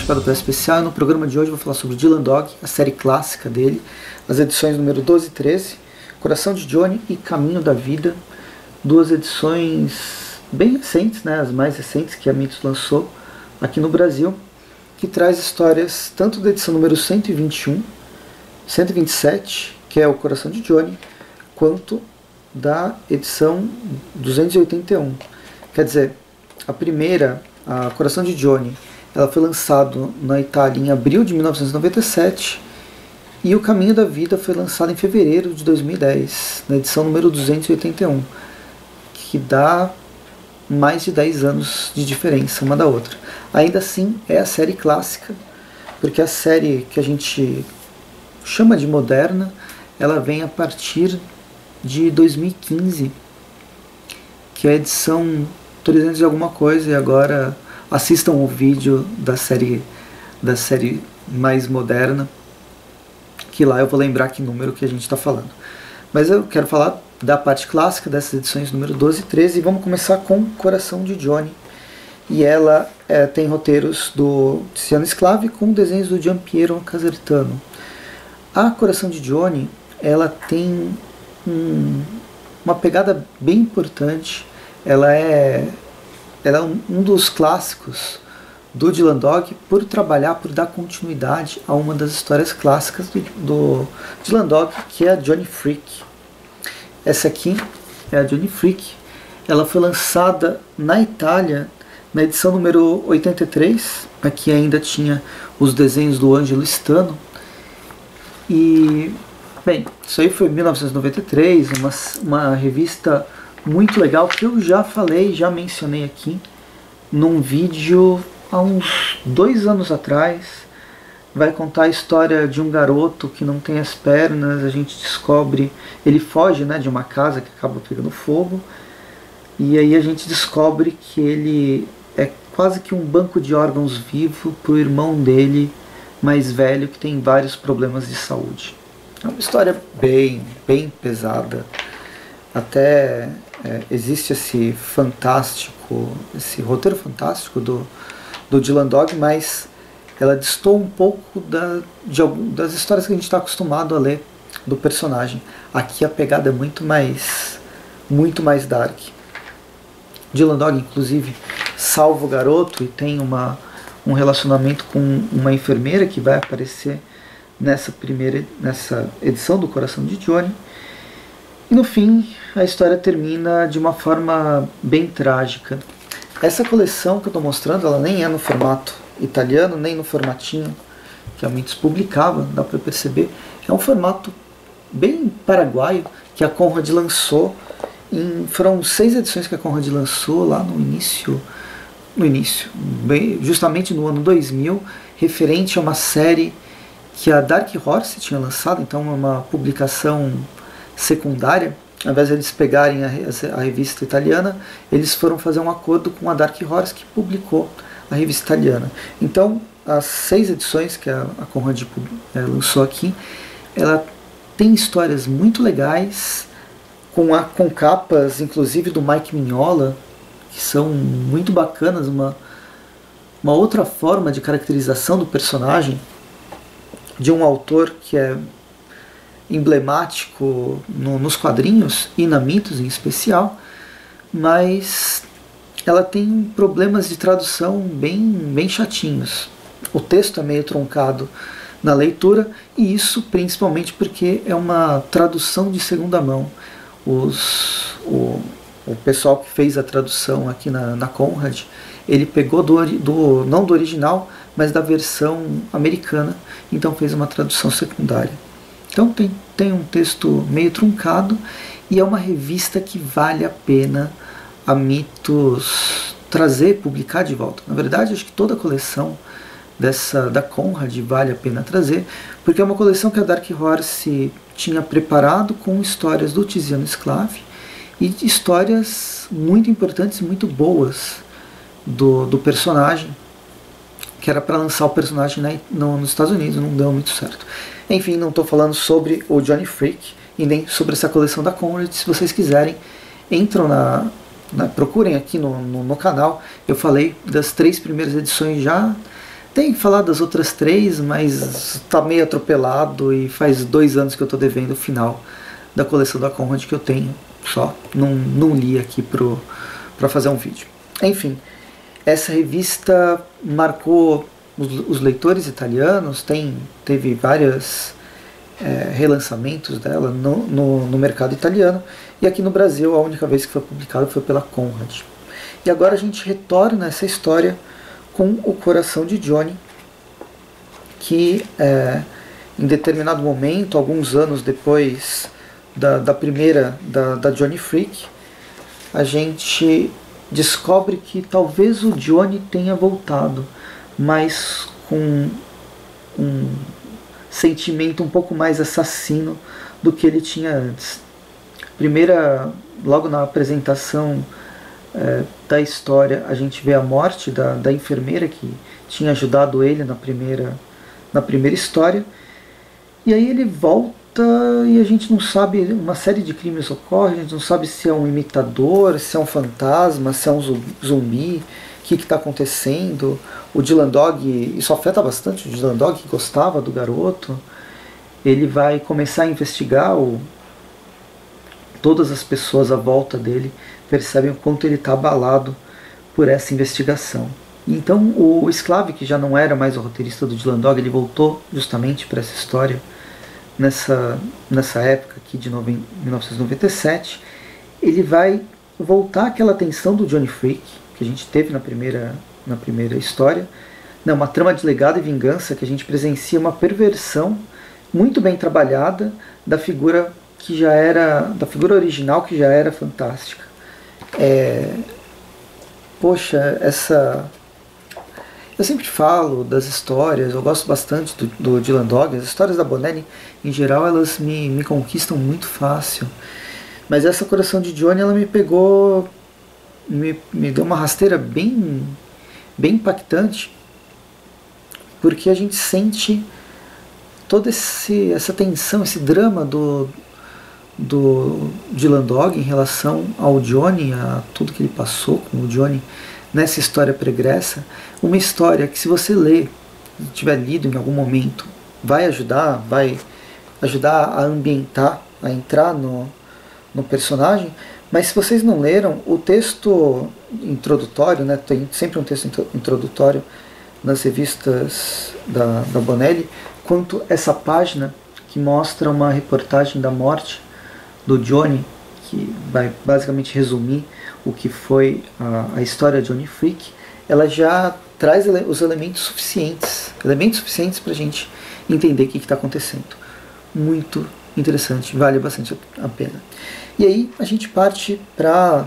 Machucado pela Especial, e no programa de hoje eu vou falar sobre Dylan Dog, a série clássica dele, as edições número 12 e 13, Coração de Johnny e Caminho da Vida, duas edições bem recentes, né, as mais recentes que a Mitos lançou aqui no Brasil, que traz histórias tanto da edição número 121, 127, que é o Coração de Johnny, quanto da edição 281. Quer dizer, a primeira, a Coração de Johnny, ela foi lançado na Itália em abril de 1997 e o Caminho da Vida foi lançado em fevereiro de 2010, na edição número 281, que dá mais de 10 anos de diferença uma da outra. Ainda assim, é a série clássica, porque a série que a gente chama de moderna, ela vem a partir de 2015, que é a edição 300 e alguma coisa, e agora assistam o vídeo da série mais moderna, que lá eu vou lembrar que número que a gente está falando. Mas eu quero falar da parte clássica dessas edições número 12 e 13, e vamos começar com Coração de Johnny. E ela tem roteiros do Tiziano Sclavi com desenhos do Giampiero Casertano. A Coração de Johnny, ela tem uma pegada bem importante. Ela é um dos clássicos do Dylan Dog por dar continuidade a uma das histórias clássicas do Dylan Dog, que é a Johnny Freak. Essa aqui é a Johnny Freak. Ela foi lançada na Itália na edição número 83. Aqui ainda tinha os desenhos do Angelo Stano. E, bem, isso aí foi em 1993, uma revista muito legal que eu já falei, já mencionei aqui num vídeo há uns 2 anos atrás. Vai contar a história de um garoto que não tem as pernas. A gente descobre, ele foge, né, de uma casa que acaba pegando fogo, e aí a gente descobre que ele é quase que um banco de órgãos vivo para o irmão dele mais velho, que tem vários problemas de saúde. É uma história bem pesada. Até existe esse roteiro fantástico do Dylan Dog, mas ela destoa um pouco das histórias que a gente está acostumado a ler do personagem. Aqui a pegada é muito mais dark. Dylan Dog, inclusive, salva o garoto e tem um relacionamento com uma enfermeira que vai aparecer nessa edição do Coração de Johnny. E no fim, a história termina de uma forma bem trágica. Essa coleção que eu estou mostrando, ela nem é no formato italiano, nem no formatinho que a Mitos publicava, dá para perceber. É um formato bem paraguaio que a Conrad lançou. Foram 6 edições que a Conrad lançou lá no início, justamente no ano 2000, referente a uma série que a Dark Horse tinha lançado. Então é uma publicação secundária. Ao invés de eles pegarem a revista italiana, eles foram fazer um acordo com a Dark Horse, que publicou a revista italiana. Então, as 6 edições que a Conrad lançou aqui, ela tem histórias muito legais, com capas, inclusive, do Mike Mignola, que são muito bacanas, uma outra forma de caracterização do personagem, de um autor que é emblemático nos quadrinhos e na Mitos em especial, mas ela tem problemas de tradução bem chatinhos. O texto é meio truncado na leitura, e isso principalmente porque é uma tradução de segunda mão. O pessoal que fez a tradução aqui na Conrad, ele pegou não do original, mas da versão americana, então fez uma tradução secundária. Então tem um texto meio truncado, e é uma revista que vale a pena a Mitos publicar de volta. Na verdade, acho que toda a coleção da Conrad vale a pena trazer, porque é uma coleção que a Dark Horse tinha preparado com histórias do Tiziano Sclavi e histórias muito importantes e muito boas do personagem, que era para lançar o personagem nos Estados Unidos, não deu muito certo. Enfim, não estou falando sobre o Johnny Freak e nem sobre essa coleção da Conrad. Se vocês quiserem, entram procurem aqui no canal. Eu falei das 3 primeiras edições já Tem que falar das outras 3, mas tá meio atropelado e faz 2 anos que eu tô devendo o final da coleção da Conrad que eu tenho. Só não li aqui para fazer um vídeo. Enfim, essa revista marcou os leitores italianos, teve vários relançamentos dela no mercado italiano, e aqui no Brasil a única vez que foi publicada foi pela Conrad. E agora a gente retorna essa história com o coração de Johnny, que em determinado momento, alguns anos depois da primeira, da Johnny Freak, a gente descobre que talvez o Johnny tenha voltado, mas com um sentimento um pouco mais assassino do que ele tinha antes. Logo na apresentação da história, a gente vê a morte da enfermeira que tinha ajudado ele na primeira história, e aí ele volta e a gente não sabe, uma série de crimes ocorrem, a gente não sabe se é um imitador, se é um fantasma, se é um zumbi, o que está acontecendo. O Dylan Dog, isso afeta bastante o Dylan Dog, que gostava do garoto. Ele vai começar a investigar, todas as pessoas à volta dele percebem o quanto ele está abalado por essa investigação. Então o Sklavik, que já não era mais o roteirista do Dylan Dog, ele voltou justamente para essa história nessa época aqui de 1997. Ele vai voltar àquela tensão do Johnny Freak que a gente teve na primeira história, uma trama de legado e vingança, que a gente presencia uma perversão muito bem trabalhada da figura original, que já era fantástica. Eu sempre falo das histórias, eu gosto bastante do Dylan Dog. As histórias da Bonelli, em geral, elas me conquistam muito fácil. Mas essa Coração de Johnny, ela me pegou, me deu uma rasteira bem impactante, porque a gente sente toda essa tensão, esse drama do Dylan Dog em relação ao Johnny, a tudo que ele passou com o Johnny nessa história pregressa. Uma história que, se você ler, tiver lido em algum momento, vai ajudar a ambientar, a entrar no personagem. Mas se vocês não leram, o texto introdutório, tem sempre um texto introdutório nas revistas da Bonelli, quanto essa página que mostra uma reportagem da morte do Johnny, que vai basicamente resumir o que foi a história de Johnny Freak. Ela já traz os elementos suficientes para a gente entender o que está acontecendo. Muito interessante, vale bastante a pena. E aí a gente parte para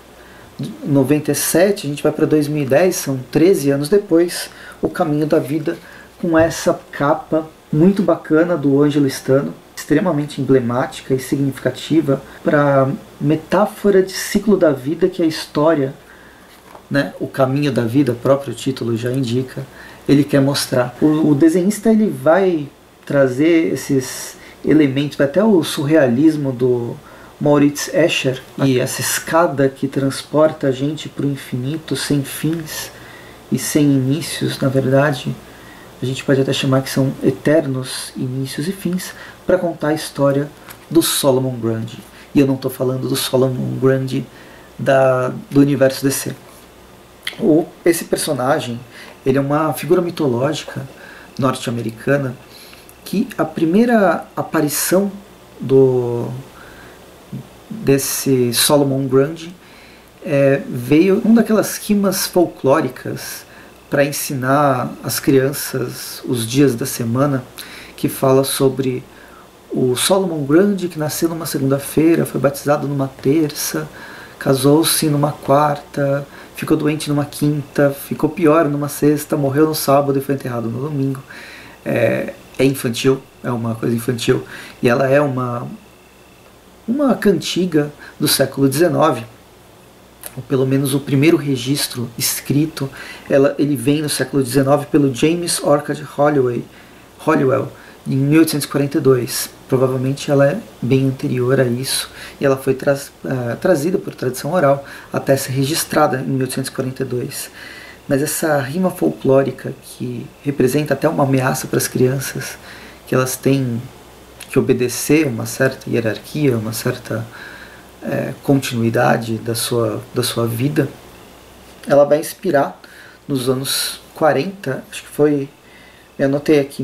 97, a gente vai para 2010, são 13 anos depois, O Caminho da Vida, com essa capa muito bacana do Ângelo Stano, extremamente emblemática e significativa para metáfora de ciclo da vida que a história, O Caminho da Vida, próprio título já indica, ele quer mostrar. O desenhista, ele vai trazer esses elementos, vai até o surrealismo do Moritz Escher, e essa escada que transporta a gente para o infinito, sem fins e sem inícios. Na verdade, a gente pode até chamar que são eternos inícios e fins, para contar a história do Solomon Grundy. E eu não estou falando do Solomon Grundy do universo DC. Esse personagem, ele é uma figura mitológica norte-americana, que a primeira aparição desse Solomon Grundy veio uma daquelas rimas folclóricas para ensinar as crianças os dias da semana, que fala sobre o Solomon Grundy, que nasceu numa segunda-feira, foi batizado numa terça, casou-se numa quarta, ficou doente numa quinta, ficou pior numa sexta, morreu no sábado e foi enterrado no domingo. É infantil, é uma coisa infantil, e ela é uma cantiga do século XIX, ou pelo menos o primeiro registro escrito. Ele vem no século XIX pelo James Orchard Halliwell, em 1842. Provavelmente ela é bem anterior a isso, e ela foi trazida por tradição oral até ser registrada em 1842. Mas essa rima folclórica que representa até uma ameaça para as crianças, que elas têm que obedecer uma certa hierarquia, uma certa continuidade da sua vida, ela vai inspirar nos anos 40, acho que foi, eu anotei aqui,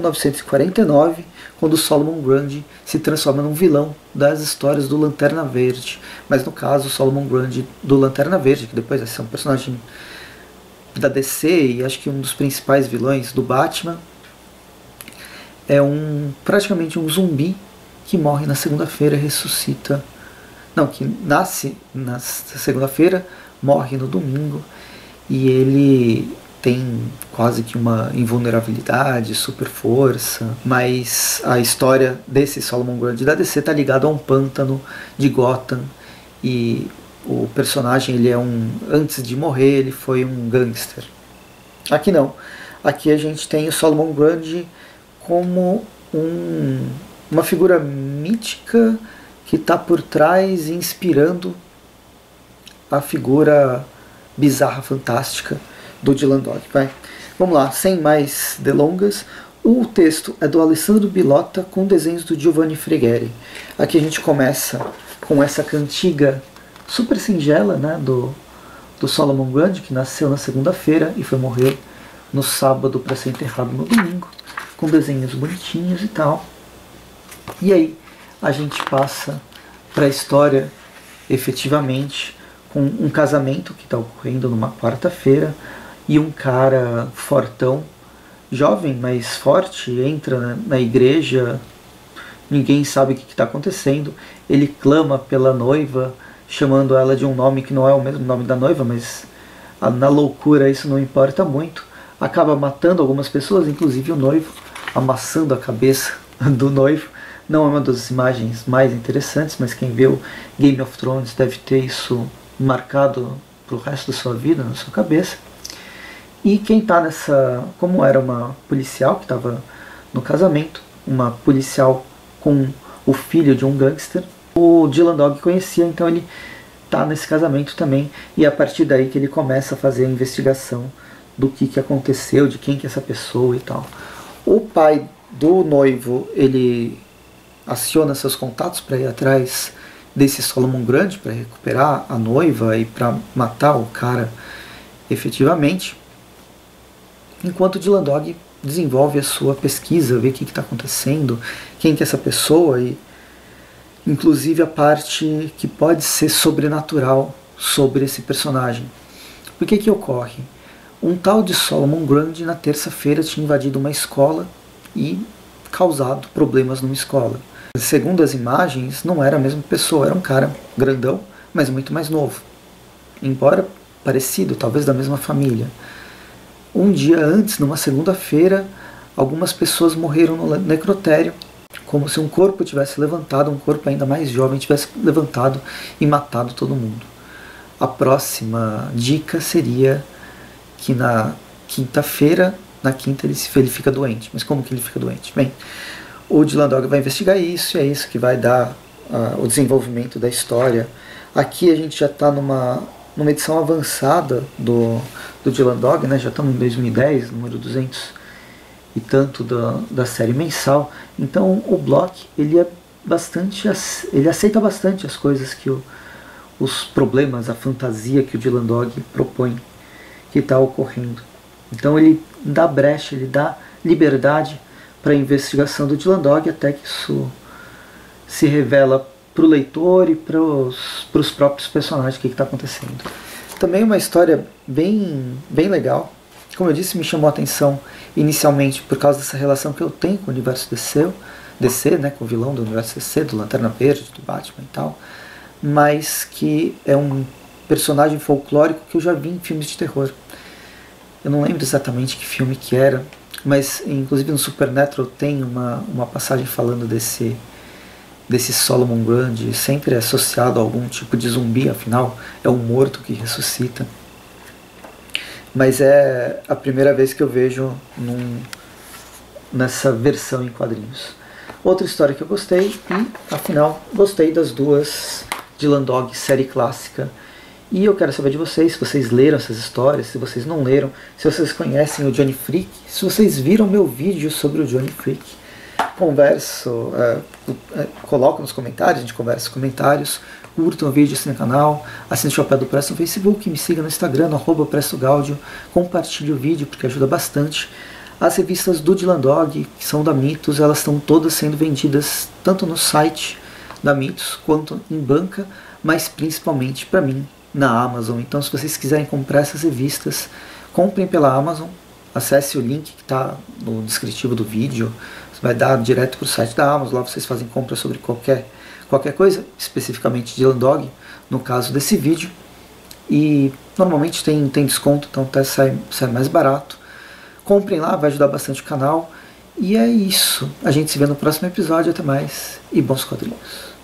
1949, quando Solomon Grundy se transforma num vilão das histórias do Lanterna Verde. Mas no caso, Solomon Grundy do Lanterna Verde, que depois vai ser um personagem da DC e acho que um dos principais vilões do Batman, é praticamente um zumbi que morre na segunda-feira e ressuscita. Não, que nasce na segunda-feira, morre no domingo, e ele tem quase que uma invulnerabilidade, super força, mas a história desse Solomon Grundy da DC está ligada a um pântano de Gotham, e o personagem, ele antes de morrer, ele foi um gangster. Aqui não. Aqui a gente tem o Solomon Grundy como uma figura mítica que está por trás, inspirando a figura bizarra, fantástica do Dylan Dog. Vamos lá, sem mais delongas. O texto é do Alessandro Billotta com desenhos do Giovanni Fregheri. Aqui a gente começa com essa cantiga super singela, né, do Solomon Grundy, que nasceu na segunda-feira e foi morrer no sábado para ser enterrado no domingo, com desenhos bonitinhos e tal. E aí a gente passa para a história, efetivamente, com um casamento que está ocorrendo numa quarta-feira, e um cara fortão, jovem, mas forte, entra na igreja, ninguém sabe o que está acontecendo, ele clama pela noiva, chamando ela de um nome que não é o mesmo nome da noiva, mas na loucura isso não importa muito, acaba matando algumas pessoas, inclusive o noivo, amassando a cabeça do noivo. Não é uma das imagens mais interessantes, mas quem vê o Game of Thrones deve ter isso marcado para o resto da sua vida, na sua cabeça. E quem está nessa... Como era uma policial que estava no casamento, uma policial com o filho de um gangster, o Dylan Dog conhecia, então ele está nesse casamento também, e é a partir daí que ele começa a fazer a investigação do que aconteceu, de quem que é essa pessoa e tal. O pai do noivo, ele aciona seus contatos para ir atrás desse Solomon Grundy, para recuperar a noiva e para matar o cara efetivamente, enquanto Dylan Dog desenvolve a sua pesquisa, vê o que está acontecendo, quem que é essa pessoa, e inclusive a parte que pode ser sobrenatural sobre esse personagem. Por que ocorre? Um tal de Solomon Grundy na terça-feira tinha invadido uma escola e causado problemas numa escola. Segundo as imagens, não era a mesma pessoa, era um cara grandão, mas muito mais novo. Embora parecido, talvez da mesma família. Um dia antes, numa segunda-feira, algumas pessoas morreram no necrotério, como se um corpo tivesse levantado, um corpo ainda mais jovem tivesse levantado e matado todo mundo. A próxima dica seria que na quinta-feira, na quinta ele fica doente. Mas como que ele fica doente? Bem, o Dylan Dog vai investigar isso, e é isso que vai dar o desenvolvimento da história. Aqui a gente já está numa edição avançada do Dylan Dog, né? Já estamos em 2010, número 200 e tanto da série mensal. Então o Block, ele aceita bastante as coisas que os problemas, a fantasia que o Dylan Dog propõe, que está ocorrendo. Então ele dá brecha, ele dá liberdade para a investigação do Dylan Dog, até que isso se revela para o leitor e para os próprios personagens o que está acontecendo. Também uma história bem legal. Como eu disse, me chamou a atenção inicialmente por causa dessa relação que eu tenho com o universo DC, né, com o vilão do universo DC, do Lanterna Verde, do Batman e tal, mas que é um personagem folclórico que eu já vi em filmes de terror. Eu não lembro exatamente que filme que era, mas inclusive no Supernatural tem uma passagem falando desse Solomon Grundy, sempre associado a algum tipo de zumbi, afinal é um morto que ressuscita. Mas é a primeira vez que eu vejo nessa versão em quadrinhos. Outra história que eu gostei, e afinal gostei das duas Dylan Dog série clássica E eu quero saber de vocês, se vocês leram essas histórias, se vocês não leram, se vocês conhecem o Johnny Freak, se vocês viram meu vídeo sobre o Johnny Freak. Converso, coloca nos comentários, a gente conversa nos comentários, curtam o vídeo, assinem o canal, assine o Chapéu do Presto no Facebook, me siga no Instagram, no @PrestoGaudio, compartilhe o vídeo porque ajuda bastante. As revistas do Dylan Dog, que são da Mitos, elas estão todas sendo vendidas tanto no site da Mitos quanto em banca, mas principalmente para mim na Amazon. Então, se vocês quiserem comprar essas revistas, comprem pela Amazon, acesse o link que está no descritivo do vídeo, você vai dar direto para o site da Amazon, lá vocês fazem compra sobre qualquer coisa, especificamente Dylan Dog, no caso desse vídeo, e normalmente tem desconto, então até sai mais barato. Comprem lá, vai ajudar bastante o canal, e é isso. A gente se vê no próximo episódio, até mais, e bons quadrinhos.